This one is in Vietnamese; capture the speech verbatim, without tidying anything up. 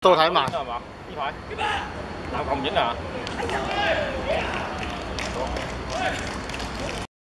都睇埋。 係嘛？呢排南球唔影啊？